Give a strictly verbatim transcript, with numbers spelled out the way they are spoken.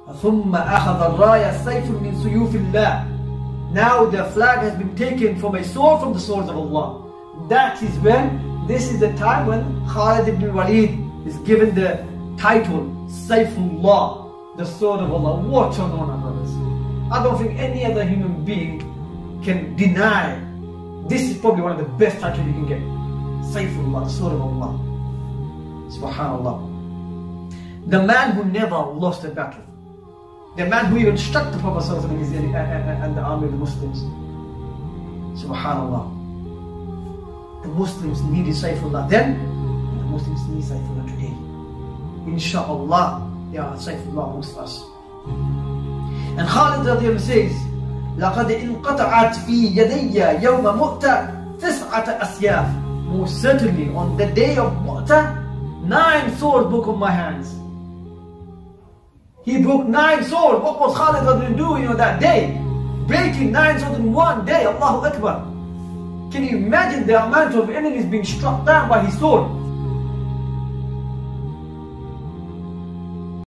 ثم أخذ الراية سيف من سيوف الله. Now the flag has been taken from a sword from the swords of Allah. That is when, this is the time when Khalid ibn Walid is given the title Sayfullah, the sword of Allah. What an honor, brothers. I don't think any other human being can deny this is probably one of the best titles you can get. Sayfullah, the sword of Allah. Subhanallah. The man who never lost a battle. The man who even struck the Prophet ﷺ and the army of the Muslims. Subhanallah. The Muslims needed Sayfullah then, and the Muslims need Sayfullah today. Insha'Allah, there are Sayfullah amongst us. And Khalid radiallahu anhu says, لَقَدْ إِنْقَطَعَتْ فِي يَدَيَّ يَوْمَ مُؤْتَى تِسْعَةَ أَسْيَافٍ. Most certainly, on the day of Mu'tah, nine swords broke on my hands. He broke nine swords. What was Khalid doing on that day? Breaking nine swords in one day. Allahu Akbar. Can you imagine the amount of enemies being struck down by his sword?